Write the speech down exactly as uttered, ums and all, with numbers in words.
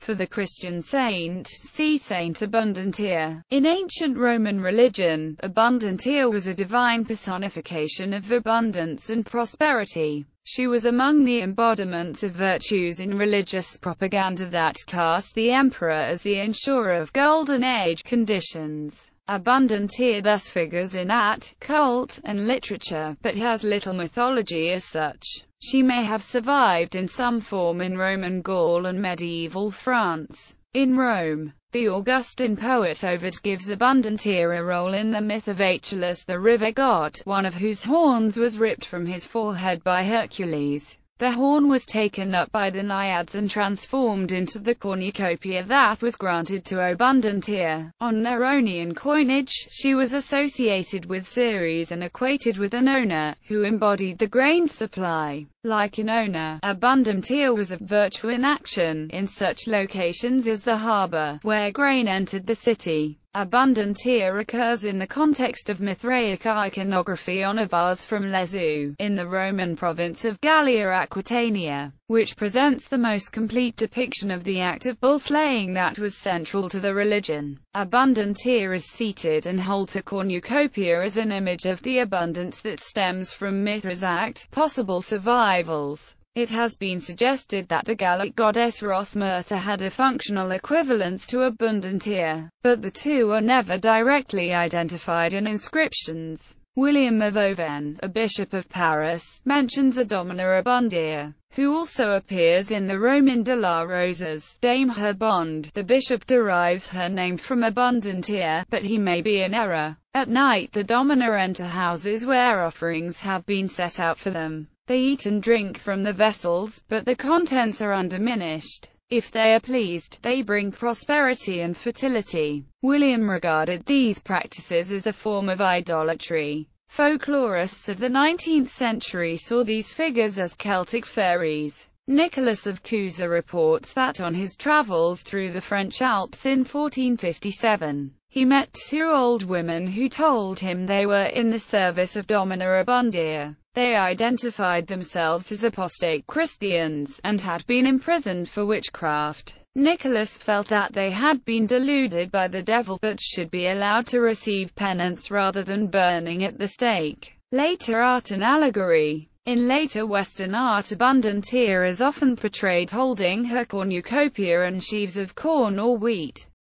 For the Christian saint, see Saint Abundantia. In ancient Roman religion, Abundantia was a divine personification of abundance and prosperity. She was among the embodiments of virtues in religious propaganda that cast the emperor as the ensurer of Golden Age conditions. Abundantia thus figures in art, cult, and literature, but has little mythology as such. She may have survived in some form in Roman Gaul and medieval France. In Rome, the Augustan poet Ovid gives Abundantia a role in the myth of Aeschylus the river god, one of whose horns was ripped from his forehead by Hercules. The horn was taken up by the Naiads and transformed into the cornucopia that was granted to Abundantia. On Neronian coinage, she was associated with Ceres and equated with Oenona, who embodied the grain supply. Like Oenona, Abundantia was a virtue in action, in such locations as the harbour, where grain entered the city. Abundantia occurs in the context of Mithraic iconography on a vase from Lezu, in the Roman province of Gallia Aquitania, which presents the most complete depiction of the act of bull-slaying that was central to the religion. Abundantia is seated and holds a cornucopia as an image of the abundance that stems from Mithra's act. Possible survivals. It has been suggested that the Gallic goddess Rosmerta had a functional equivalence to Abundantia, but the two are never directly identified in inscriptions. William of Auvergne, a bishop of Paris, mentions a Domina Abundia, who also appears in the Roman de la Rosas, Dame Herbond. The bishop derives her name from Abundantia, but he may be in error. At night the Domina enter houses where offerings have been set out for them. They eat and drink from the vessels, but the contents are undiminished. If they are pleased, they bring prosperity and fertility. William regarded these practices as a form of idolatry. Folklorists of the nineteenth century saw these figures as Celtic fairies. Nicholas of Cusa reports that on his travels through the French Alps in fourteen fifty-seven, he met two old women who told him they were in the service of Domina Abundia. They identified themselves as apostate Christians, and had been imprisoned for witchcraft. Nicholas felt that they had been deluded by the devil, but should be allowed to receive penance rather than burning at the stake. Later art and allegory. In later Western art, Abundantia is often portrayed holding her cornucopia and sheaves of corn or wheat.